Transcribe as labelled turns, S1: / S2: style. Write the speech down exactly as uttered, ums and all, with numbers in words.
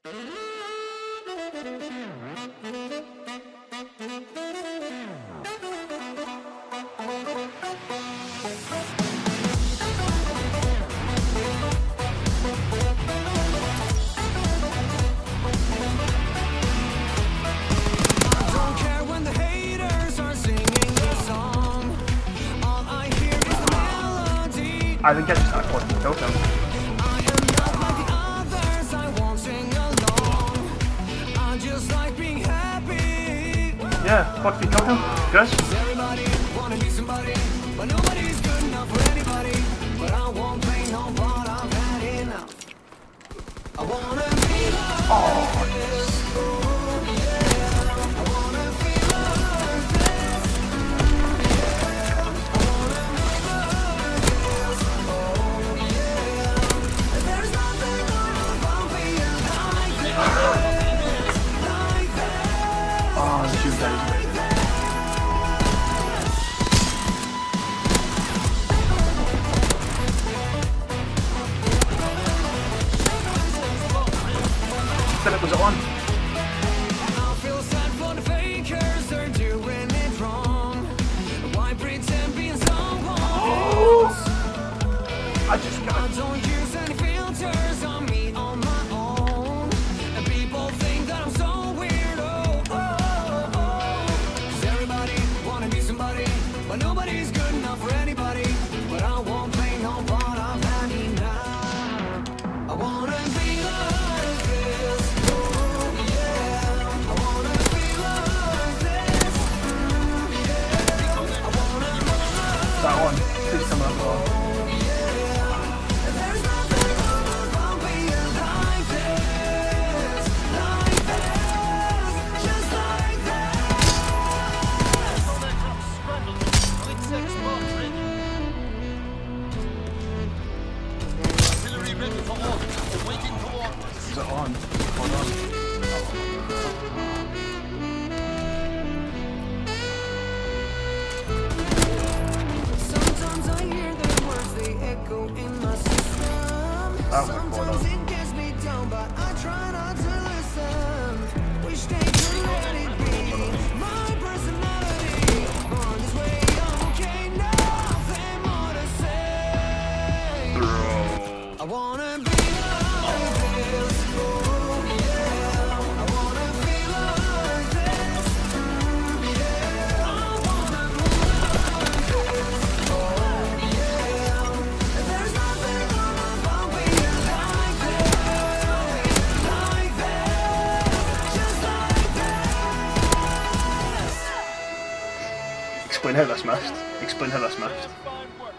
S1: I think I just started putting the totem. Yeah, fuck the totem. Good. Oh. Then it was on.
S2: I feel sad for the fakers, they're doing it wrong. Why pretend being someone else?
S1: I just got
S2: I don't use any filters on me on my own. And people think that I'm so weird. Oh, oh, oh. Cause everybody wanna be somebody, but nobody's good enough for anybody. But I won't play no part, I've had enough. I wanna be like this.
S1: that one. Too similar as well. Is it on? Hold on. That was Sometimes it gets me down, but I try not to listen. Wish they could let it be. My personality on this way, okay, nothing more to say. Bro. I wanna be like this. Oh, yeah. I wanna feel like this. Mm, yeah. I wanna move like this. Oh, yeah. And there's nothing wrong about being like this. Like this. Just like this. Explain how that's missed. Explain how that's missed.